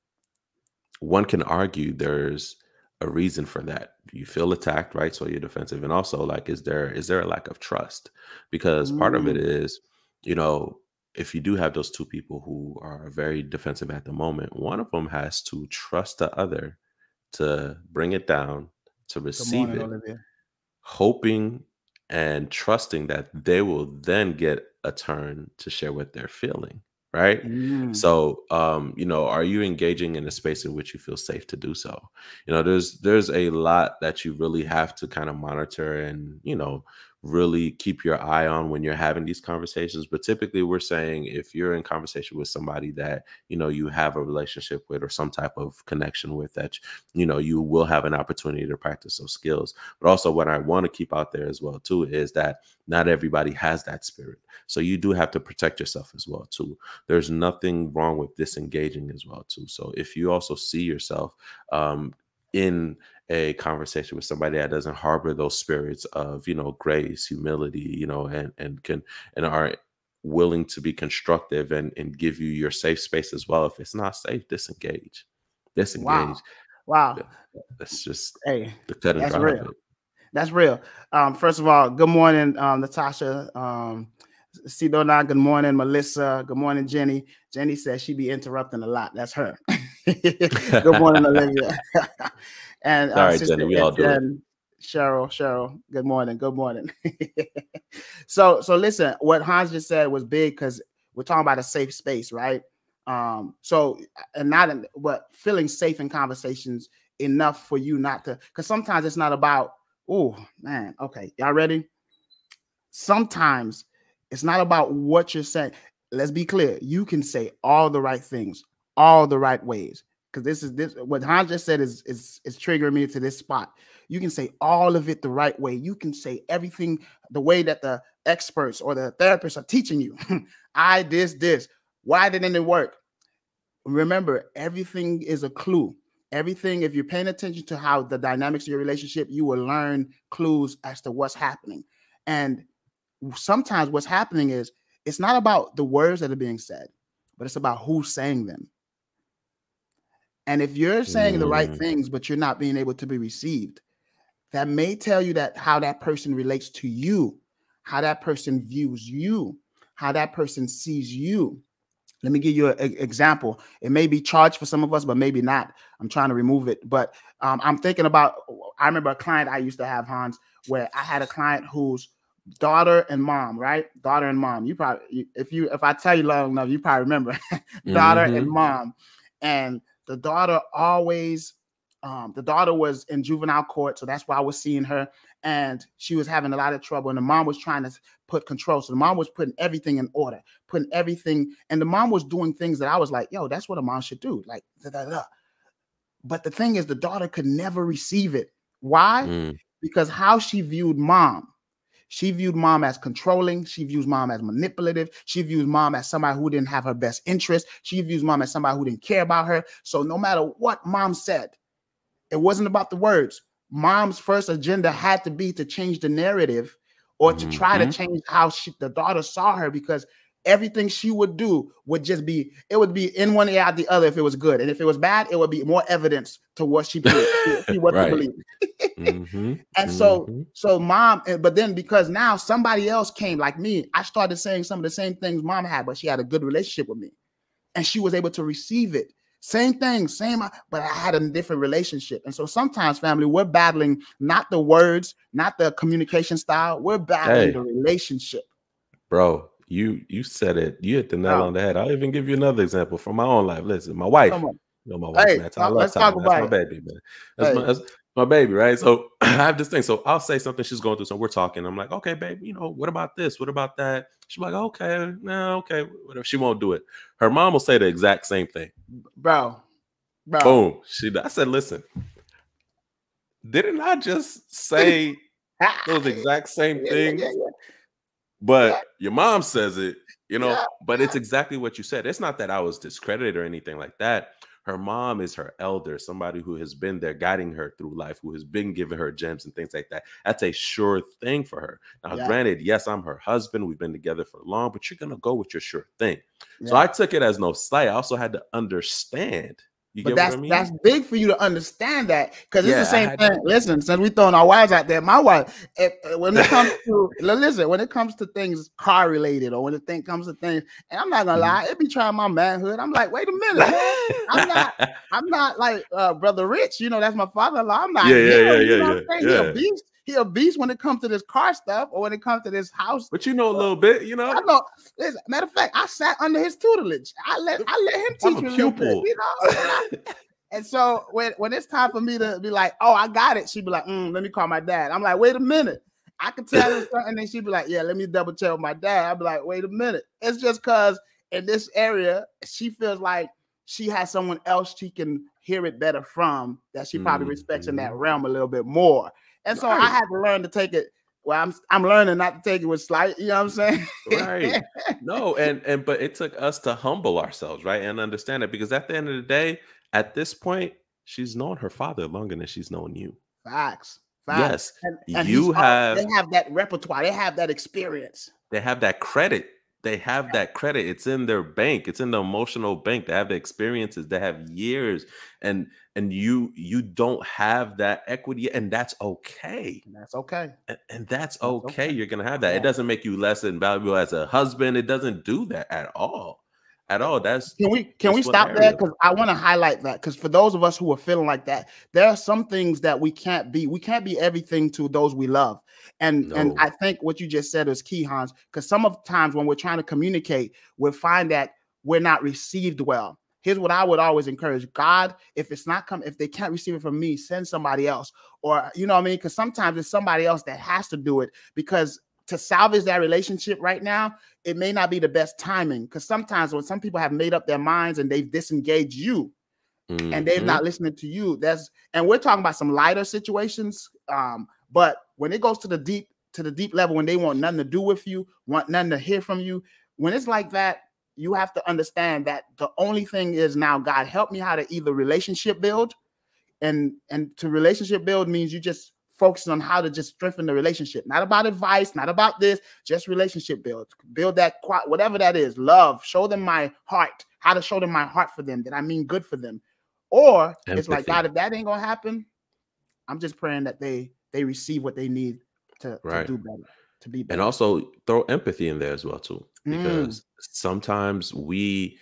one can argue there's a reason for that. You feel attacked, right? So you're defensive. And also, like, is there is there a lack of trust? Because part of it Mm, is, you know, if you do have those two people who are very defensive at the moment, one of them has to trust the other to bring it down, to good receive morning, it, Olivia. hoping and trusting that they will then get a turn to share what they're feeling, right? Mm, So um you know, are you engaging in a space in which you feel safe to do so? You know, there's there's a lot that you really have to kind of monitor and, you know, really keep your eye on when you're having these conversations. But typically we're saying if you're in conversation with somebody that, you know, you have a relationship with or some type of connection with, that, you know, you will have an opportunity to practice those skills. But also what I want to keep out there as well too is that not everybody has that spirit. So you do have to protect yourself as well too. There's nothing wrong with disengaging as well too. So if you also see yourself um, in a conversation with somebody that doesn't harbor those spirits of, you know, grace, humility, you know, and and can and are willing to be constructive and and give you your safe space as well. If it's not safe, disengage, wow. disengage. Wow. That's just Hey, the cut and that's dry of real. it. That's real. Um, first of all, good morning, um, Natasha. Um, Sidona, good morning, Melissa. Good morning, Jenny. Jenny says she be interrupting a lot. That's her. Good morning, Olivia. And It's all uh, right, Sister Jenny. We all do it. Etienne, Cheryl, Cheryl. Good morning. Good morning. so, so listen. What Hans just said was big because we're talking about a safe space, right? Um, so, and not in, but feeling safe in conversations enough for you not to, because sometimes it's not about, oh man, okay, y'all ready? Sometimes it's not about what you're saying. Let's be clear. You can say all the right things, all the right ways. Because this is this what Hans just said is, is is triggering me to this spot. You can say all of it the right way. You can say everything the way that the experts or the therapists are teaching you. I this, this. Why didn't it work? Remember, everything is a clue. Everything, if you're paying attention to how the dynamics of your relationship, you will learn clues as to what's happening. And sometimes what's happening is it's not about the words that are being said, but it's about who's saying them. And if you're saying the right Mm, things, but you're not being able to be received, that may tell you that how that person relates to you, how that person views you, how that person sees you. Let me give you an example. It may be charged for some of us, but maybe not. I'm trying to remove it. But um, I'm thinking about, I remember a client I used to have, Hans, where I had a client whose daughter and mom, right? Daughter and mom. You probably, if you, if I tell you long enough, you probably remember. Daughter Mm-hmm. and mom. And the daughter always, um, the daughter was in juvenile court. So that's why I was seeing her. And she was having a lot of trouble. And the mom was trying to put control. So the mom was putting everything in order, putting everything. And the mom was doing things that I was like, yo, that's what a mom should do. Like, da, da, da. But the thing is, the daughter could never receive it. Why? Mm. Because how she viewed mom. She viewed mom as controlling. She views mom as manipulative. She views mom as somebody who didn't have her best interest. She views mom as somebody who didn't care about her. So no matter what mom said, it wasn't about the words. Mom's first agenda had to be to change the narrative or to try mm-hmm. to change how she, the daughter saw her, because everything she would do would just be, it would be in one ear out the other if it was good. And if it was bad, it would be more evidence to what she believed, to what right. to believe. mm-hmm. And so, mm-hmm. so mom, but then because now somebody else came like me, I started saying some of the same things mom had, but she had a good relationship with me and she was able to receive it. Same thing, same, but I had a different relationship. And so sometimes, family, we're battling not the words, not the communication style. We're battling hey, the relationship. Bro, you you said it. You hit the nail oh. on the head. I'll even give you another example from my own life. Listen, my wife. You know my wife, hey, man. I love let's talk That's about my it. baby, man. That's, hey. my, that's my baby, right? So I have this thing. So I'll say something she's going through. So we're talking. I'm like, okay, babe, you know, what about this? What about that? She's like, okay, no, okay, whatever. She won't do it. Her mom will say the exact same thing. Bro. Bro. Boom. She I said, listen, didn't I just say those exact same yeah, things? Yeah, yeah, yeah. But yeah. your mom says it, you know, yeah, but yeah. it's exactly what you said. It's not that I was discredited or anything like that. Her mom is her elder, somebody who has been there guiding her through life, who has been giving her gems and things like that. That's a sure thing for her. Now, yeah. granted, yes, I'm her husband. We've been together for long, but you're going to go with your sure thing. Yeah. So I took it as no slight. I also had to understand. You but get that's what I mean? That's big for you to understand that, because yeah, it's the same thing. To... Listen, since we throwing our wives out there, my wife, if, when it comes to listen, when it comes to things car related, or when it thing comes to things, and I'm not gonna mm-hmm. lie, it be trying my manhood. I'm like, wait a minute, man. I'm not, I'm not like uh, Brother Rich. You know, that's my father-in-law. I'm not. Yeah, yeah, him, yeah, you yeah, know yeah. He a beast. He a beast when it comes to this car stuff, or when it comes to this house. But you know a little bit, you know. I know. Listen, matter of fact, I sat under his tutelage. I let I let him teach I'm a me pupil. a little bit, you know. And so when, when it's time for me to be like, oh, I got it, she'd be like, mm, let me call my dad. I'm like, wait a minute. I could tell her something, and then she'd be like, yeah, let me double check with my dad. I'd be like, wait a minute. It's just because in this area, she feels like she has someone else she can hear it better from, that she probably mm-hmm. respects in that realm a little bit more. And so right. I had to learn to take it. Well, I'm I'm learning not to take it with slight, you know what I'm saying? Right. No, and and but it took us to humble ourselves, right? And understand it, because at the end of the day, at this point, she's known her father longer than she's known you. Facts. Facts. Yes. And, and you have they have that repertoire, they have that experience. They have that credit. They have that credit. It's in their bank. It's in the emotional bank. They have the experiences. They have years, and and you you don't have that equity, and that's okay. And that's okay. And, and that's, that's okay. okay. You're gonna have that. Yeah. It doesn't make you less invaluable as a husband. It doesn't do that at all. At all. That's can we can we stop there? Because I want to highlight that, because for those of us who are feeling like that, there are some things that we can't be. We can't be everything to those we love. And no. and I think what you just said is key, Hans, because some of the times when we're trying to communicate, we'll find that we're not received well. Here's what I would always encourage: God, if it's not come, if they can't receive it from me, send somebody else. Or you know what I mean? Because sometimes it's somebody else that has to do it, because to salvage that relationship right now, it may not be the best timing, because sometimes when some people have made up their minds and they've disengaged you mm-hmm. and they're not listening to you, that's, and we're talking about some lighter situations. Um, but when it goes to the deep, to the deep level, when they want nothing to do with you, want nothing to hear from you, when it's like that, you have to understand that the only thing is, now, God, help me how to either relationship build, and, and to relationship build means you just focusing on how to just strengthen the relationship, not about advice, not about this, just relationship build, build that, whatever that is, love, show them my heart, how to show them my heart for them, that I mean good for them. Or empathy. It's like, God, if that ain't gonna happen, I'm just praying that they they receive what they need to, right. to do better. to be better. And also throw empathy in there as well too, because Mm. sometimes we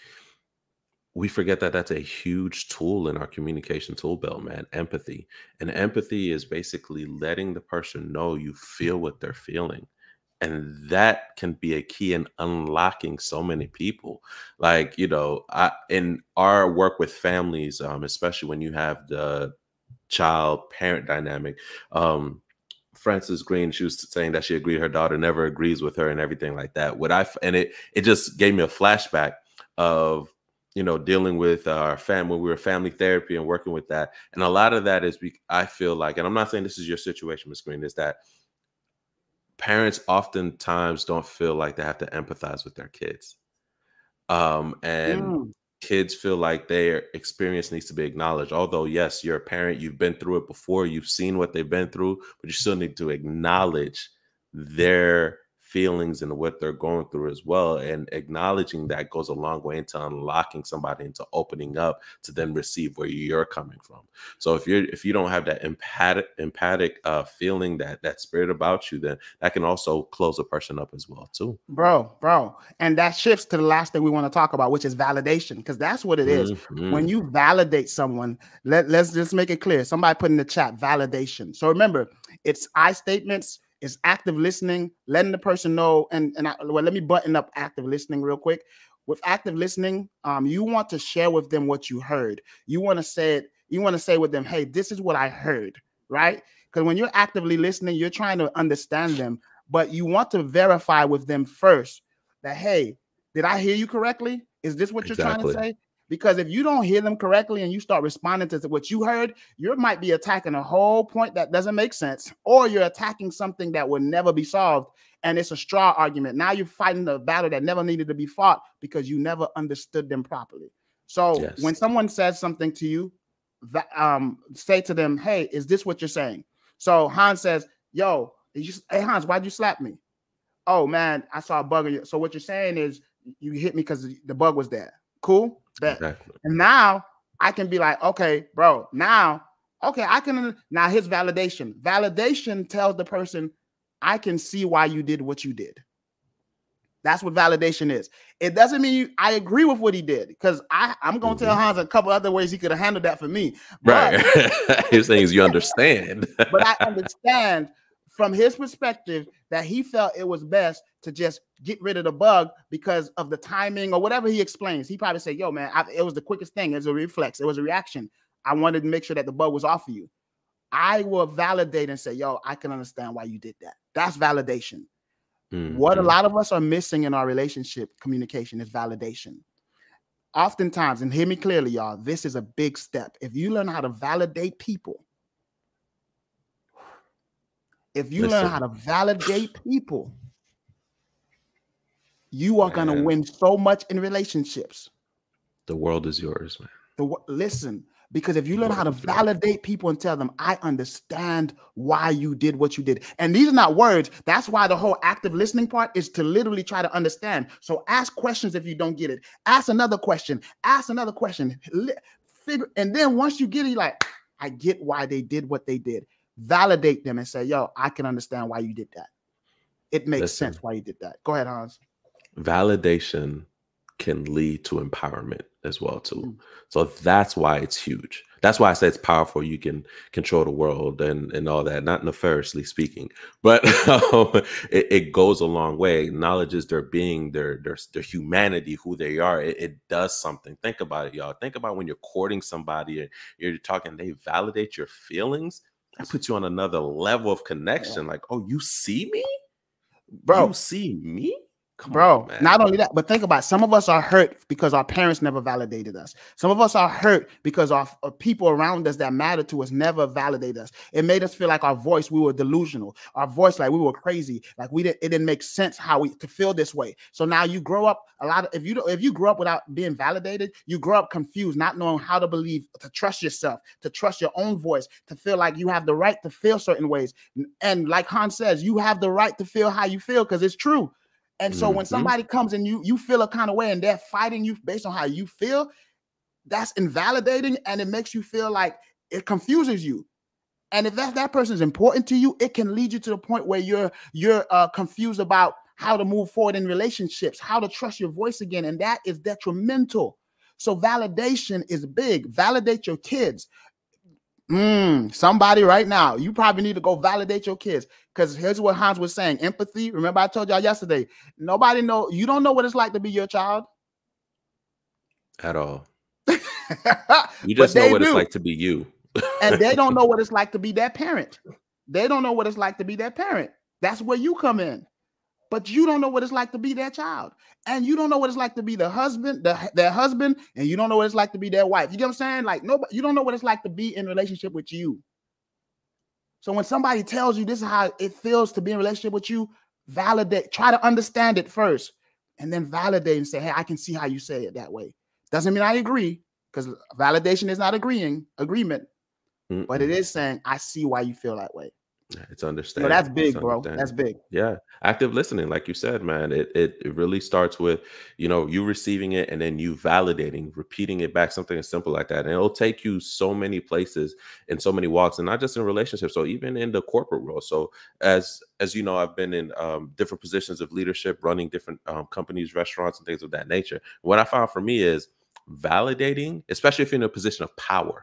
we forget that that's a huge tool in our communication tool belt, man. Empathy. And empathy is basically letting the person know you feel what they're feeling. And that can be a key in unlocking so many people. Like, you know, I, in our work with families, um, especially when you have the child parent dynamic, um, Frances Green, she was saying that she agreed her daughter never agrees with her and everything like that. What I, and it, it just gave me a flashback of, you know, dealing with our family when we were family therapy and working with that. And a lot of that is, I feel like, and I'm not saying this is your situation, Miz Green, is that parents oftentimes don't feel like they have to empathize with their kids. Um, and Mm. kids feel like their experience needs to be acknowledged. Although, yes, you're a parent, you've been through it before, you've seen what they've been through, but you still need to acknowledge their feelings and what they're going through as well. And acknowledging that goes a long way into unlocking somebody, into opening up to then receive where you're coming from. So if you're if you don't have that empathic empathic uh feeling, that that spirit about you, then that can also close a person up as well too. Bro, bro. And that shifts to the last thing we want to talk about, which is validation, because that's what it is. Mm-hmm. When you validate someone, let, let's just make it clear. Somebody put in the chat validation. So remember, it's I statements, it's active listening, letting the person know. And, and I, well, let me button up active listening real quick. With active listening, um, you want to share with them what you heard. You want to say it, you want to say with them, hey, this is what I heard, right? Because when you're actively listening, you're trying to understand them, but you want to verify with them first that, hey, did I hear you correctly? Is this what Exactly. you're trying to say? Because if you don't hear them correctly and you start responding to what you heard, you might be attacking a whole point that doesn't make sense, or you're attacking something that will never be solved. And it's a straw argument. Now you're fighting a battle that never needed to be fought because you never understood them properly. So Yes. when someone says something to you, that, um, say to them, hey, is this what you're saying? So Hans says, yo, you, hey, Hans, why'd you slap me? Oh, man, I saw a bug in you. So what you're saying is you hit me because the bug was there. Cool. Bet. Exactly. And now I can be like, okay, bro, now, okay, I can, now here's validation. Validation tells the person, I can see why you did what you did. That's what validation is. It doesn't mean you, I agree with what he did, because I I'm gonna mm-hmm. tell Hans a couple other ways he could have handled that for me. But, right. His things you understand. But I understand from his perspective that he felt it was best to just get rid of the bug because of the timing or whatever he explains. He probably said, yo, man, I, it was the quickest thing. It was a reflex. It was a reaction. I wanted to make sure that the bug was off of you. I will validate and say, yo, I can understand why you did that. That's validation. Mm-hmm. What a lot of us are missing in our relationship communication is validation. Oftentimes, and hear me clearly, y'all, this is a big step. If you learn how to validate people, if you Listen. learn how to validate people, you are going to win so much in relationships. The world is yours, man. The, listen, because if you learn how to validate people and tell them, I understand why you did what you did. And these are not words. That's why the whole active listening part is to literally try to understand. So ask questions if you don't get it. Ask another question. Ask another question. Figure, and then once you get it, you're like, I get why they did what they did. Validate them and say, yo, I can understand why you did that. It makes Listen, sense why you did that. Go ahead, Hans. Validation can lead to empowerment as well, too. Mm. So that's why it's huge. That's why I say it's powerful. You can control the world and, and all that, not nefariously speaking, but um, it, it goes a long way. Acknowledges their being, their, their, their humanity, who they are. It, it does something. Think about it, y'all. Think about when you're courting somebody and you're talking, they validate your feelings. That puts you on another level of connection. Like, oh, you see me? Bro. You see me? Come Bro, on, man. Not only that, but think about it. Some of us are hurt because our parents never validated us. Some of us are hurt because our, our people around us that matter to us never validated us. It made us feel like our voice, we were delusional. Our voice, like we were crazy. Like we didn't, it didn't make sense how we to feel this way. So now you grow up a lot of, if you if you grow up without being validated, you grow up confused, not knowing how to believe, to trust yourself, to trust your own voice, to feel like you have the right to feel certain ways. And like Hans says, you have the right to feel how you feel because it's true. And so mm-hmm. when somebody comes and you you feel a kind of way and they're fighting you based on how you feel, that's invalidating and it makes you feel like it confuses you. And if that, that person is important to you, it can lead you to the point where you're you're uh, confused about how to move forward in relationships, how to trust your voice again. And that is detrimental. So validation is big. Validate your kids. Mm, somebody right now, you probably need to go validate your kids, because here's what Hans was saying. Empathy. Remember, I told y'all yesterday, nobody know, you don't know what it's like to be your child at all. You But just know they what do. it's like to be you. And they don't know what it's like to be that parent. They don't know what it's like to be that parent. That's where you come in. But you don't know what it's like to be their child. And you don't know what it's like to be the husband, the, their husband, and you don't know what it's like to be their wife. You get what I'm saying? Like, nobody, you don't know what it's like to be in relationship with you. So when somebody tells you this is how it feels to be in a relationship with you, validate, try to understand it first, and then validate and say, hey, I can see how you say it that way. Doesn't mean I agree, because validation is not agreeing, agreement, Mm-mm. but it is saying, I see why you feel that way. It's understanding. No, that's big, bro. That's big. Yeah. Active listening, like you said, man, it, it it really starts with, you know, you receiving it and then you validating, repeating it back, something as simple like that. And it'll take you so many places and so many walks, and not just in relationships. So even in the corporate world. So as as you know, I've been in um, different positions of leadership, running different um, companies, restaurants, and things of that nature. What I found for me is validating, especially if you're in a position of power.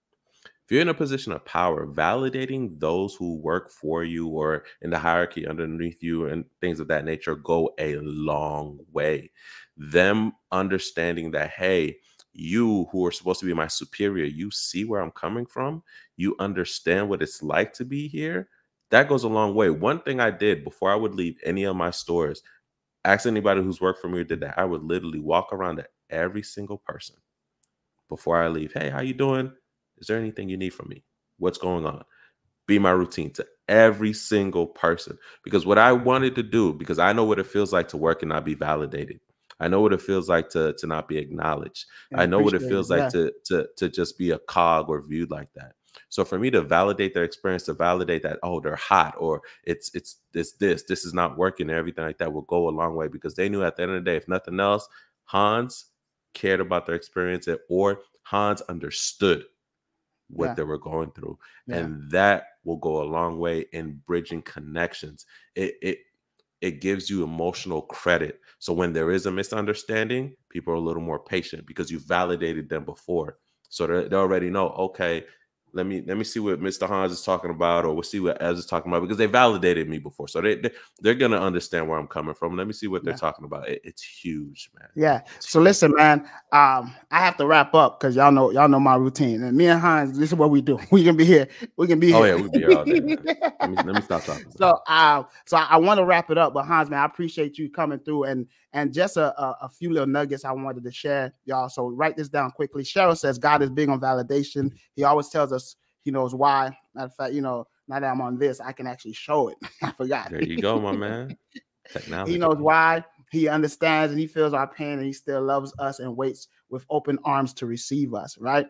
If you're in a position of power, validating those who work for you or in the hierarchy underneath you and things of that nature go a long way. Them understanding that, hey, you who are supposed to be my superior, you see where I'm coming from. You understand what it's like to be here. That goes a long way. One thing I did before I would leave any of my stores, ask anybody who's worked for me or did that, I would literally walk around to every single person before I leave. Hey, how you doing? Is there anything you need from me? What's going on? Be my routine to every single person. Because what I wanted to do, because I know what it feels like to work and not be validated. I know what it feels like to, to not be acknowledged. And I know what it feels it, like yeah. to, to, to just be a cog or viewed like that. So for me to validate their experience, to validate that, oh, they're hot, or it's it's this, this, this is not working, and everything like that will go a long way, because they knew at the end of the day, if nothing else, Hans cared about their experience, or Hans understood what yeah. they were going through. Yeah. And that will go a long way in bridging connections. It, it, it gives you emotional credit. So when there is a misunderstanding, people are a little more patient because you validated them before. So they already know, okay, let me let me see what Mister Hans is talking about, or we'll see what Ez is talking about, because they validated me before. So they, they, they're going to understand where I'm coming from. Let me see what they're yeah. talking about. It, it's huge, man. Yeah. It's so huge. Listen, man, um, I have to wrap up because y'all know y'all know my routine. And me and Hans, this is what we do. We can be here. We can be oh, here. Oh, yeah, we'll be here all day, man. let, me, let me stop talking. So, uh, so I, I want to wrap it up. But Hans, man, I appreciate you coming through. And and just a, a, a few little nuggets I wanted to share, y'all. So write this down quickly. Cheryl says God is big on validation. He always tells us he knows why. Matter of fact, you know, now that I'm on this, I can actually show it. I forgot. There you go, my man. Technology. He knows why. He understands and he feels our pain, and he still loves us and waits with open arms to receive us. Right.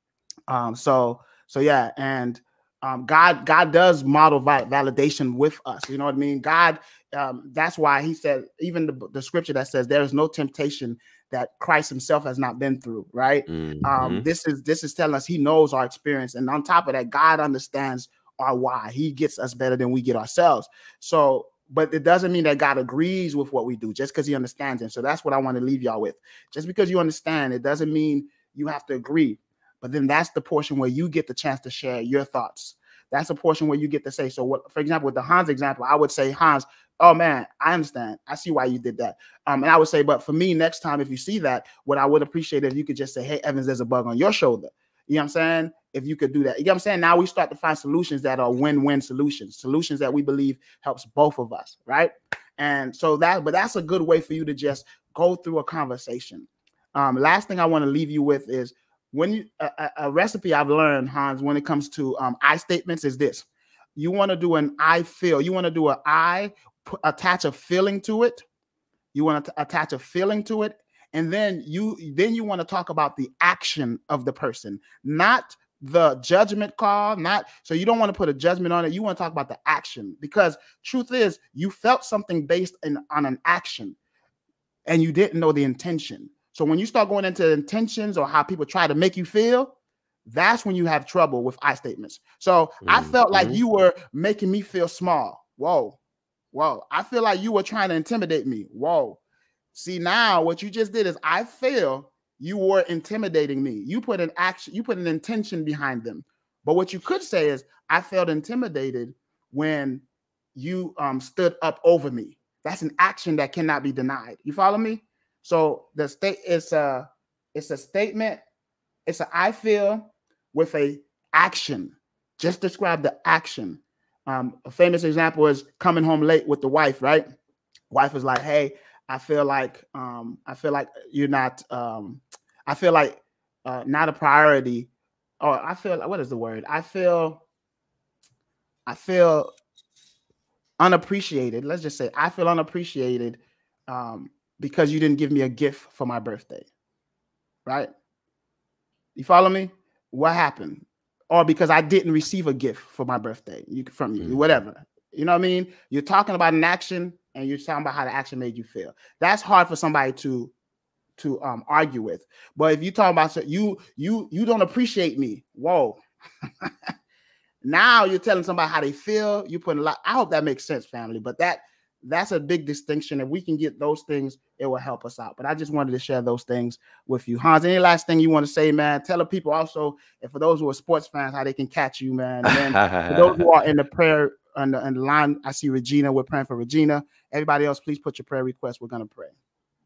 Um, so, so yeah. And um, God, God does model val validation with us. You know what I mean? God, um, that's why he said, even the, the scripture that says there is no temptation that Christ himself has not been through. Right. Mm-hmm. Um, this is, this is telling us he knows our experience. And on top of that, God understands our why. He gets us better than we get ourselves. So, but it doesn't mean that God agrees with what we do just because he understands it. So that's what I want to leave y'all with. Just because you understand, it doesn't mean you have to agree. But then that's the portion where you get the chance to share your thoughts. That's a portion where you get to say, so what, for example, with the Hans example, I would say, Hans, oh man, I understand. I see why you did that. Um, and I would say, but for me, next time, if you see that, what I would appreciate if you could just say, hey, Evans, there's a bug on your shoulder. You know what I'm saying? If you could do that, you know what I'm saying? Now we start to find solutions that are win-win solutions, solutions that we believe helps both of us, right? And so that, but that's a good way for you to just go through a conversation. Um, last thing I want to leave you with is when you, a, a recipe I've learned, Hans, when it comes to um, I statements is this. You want to do an I feel, you want to do an I, put, attach a feeling to it. You want to attach a feeling to it. And then you, then you want to talk about the action of the person, not the judgment call, not, so you don't want to put a judgment on it. You want to talk about the action, because truth is you felt something based in, on an action and you didn't know the intention. So when you start going into intentions or how people try to make you feel, That's when you have trouble with I statements. So Mm-hmm. I felt like you were making me feel small. Whoa, whoa. I feel like you were trying to intimidate me. Whoa. See, now what you just did is I feel you were intimidating me. You put an action, you put an intention behind them. But what you could say is I felt intimidated when you um, stood up over me. That's an action that cannot be denied. You follow me? So the state it's a it's a statement. It's a I feel with a action. Just describe the action. Um, a famous example is coming home late with the wife, right? Wife is like, hey, I feel like um, I feel like you're not. Um, I feel like uh, not a priority. Or I feel what is the word? I feel. I feel unappreciated. Let's just say I feel unappreciated um, because you didn't give me a gift for my birthday, right? You follow me? What happened? Or because I didn't receive a gift for my birthday you, from you, mm-hmm. whatever. You know what I mean? You're talking about an action and you're talking about how the action made you feel. That's hard for somebody to to um, argue with. But if you talk about you, you, you don't appreciate me. Whoa. Now you're telling somebody how they feel. You put a lot. I hope that makes sense, family. But that that's a big distinction. If we can get those things, it will help us out. But I just wanted to share those things with you. Hans, any last thing you want to say, man? Tell the people also, and for those who are sports fans, how they can catch you, man. And then for those who are in the prayer on the, on the line, I see Regina. We're praying for Regina. Everybody else, please put your prayer requests. We're going to pray.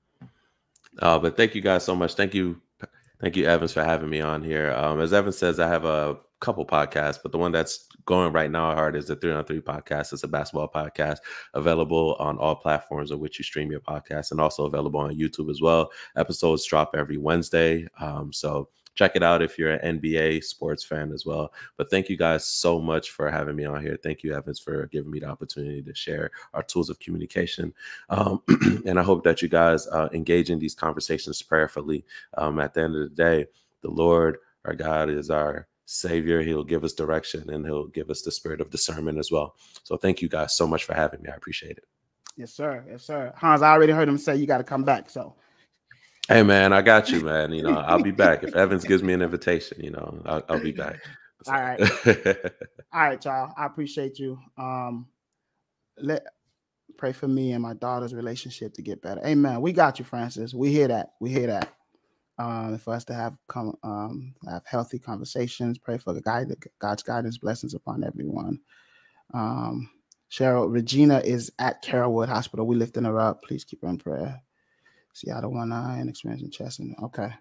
Uh, but thank you guys so much. Thank you. Thank you, Evans, for having me on here. Um, as Evans says, I have a couple podcasts, but the one that's going right now hard is the three on three podcast. It's a basketball podcast available on all platforms in which you stream your podcast and also available on YouTube as well. Episodes drop every Wednesday. Um, so check it out if you're an N B A sports fan as well. But thank you guys so much for having me on here. Thank you, Evans, for giving me the opportunity to share our tools of communication. Um, and I hope that you guys uh, engage in these conversations prayerfully. Um, at the end of the day, the Lord, our God, is our Savior. He'll give us direction and he'll give us the spirit of discernment as well. So thank you guys so much for having me. I appreciate it. Yes, sir. Yes, sir. Hans, I already heard him say you got to come back. So, hey, man, I got you, man. You know, I'll be back. If Evans gives me an invitation, you know, I'll, I'll be back. So. All right. All right, y'all. I appreciate you. Um, let pray for me and my daughter's relationship to get better. Amen. We got you, Francis. We hear that. We hear that. Um, for us to have come, um, have healthy conversations, pray for the guide, God's guidance, blessings upon everyone. Um, Cheryl, Regina is at Carrollwood Hospital. We lifting her up. Please keep her in prayer. See out of one eye and experiencing chest. And, okay.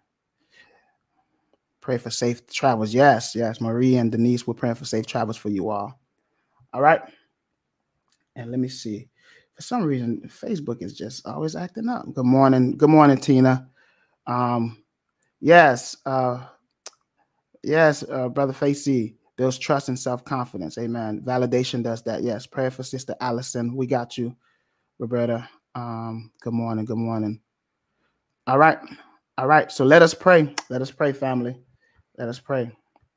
Pray for safe travels. Yes, yes. Marie and Denise, we're praying for safe travels for you all. All right. And let me see. For some reason, Facebook is just always acting up. Good morning. Good morning, Tina. Um, Yes, uh, yes, uh, Brother Facey builds trust and self-confidence. Amen. Validation does that. Yes. Prayer for Sister Allison. We got you, Roberta. Um, good morning. Good morning. All right. All right. So let us pray. Let us pray, family. Let us pray.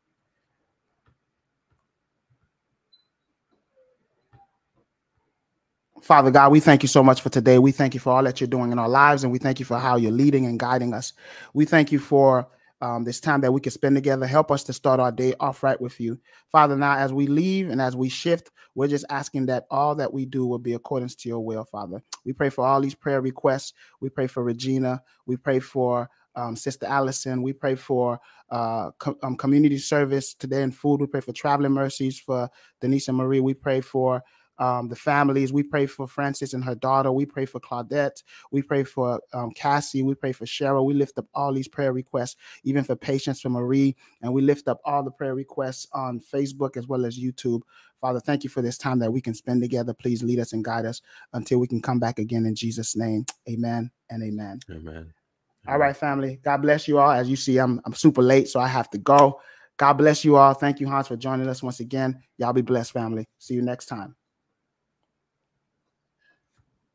Father God, we thank you so much for today. We thank you for all that you're doing in our lives, and we thank you for how you're leading and guiding us. We thank you for um, this time that we can spend together. Help us to start our day off right with you. Father, now as we leave and as we shift, we're just asking that all that we do will be according to your will, Father. We pray for all these prayer requests. We pray for Regina. We pray for um, Sister Allison. We pray for uh, co um, community service today and food. We pray for traveling mercies for Denise and Marie. We pray for Um, the families. We pray for Francis and her daughter. We pray for Claudette. We pray for um, Cassie. We pray for Cheryl. We lift up all these prayer requests, even for Patience, for Marie. And we lift up all the prayer requests on Facebook as well as YouTube. Father, thank you for this time that we can spend together. Please lead us and guide us until we can come back again in Jesus' name. Amen and amen. Amen. All right, family. God bless you all. As you see, I'm, I'm super late, so I have to go. God bless you all. Thank you, Hans, for joining us once again. Y'all be blessed, family. See you next time.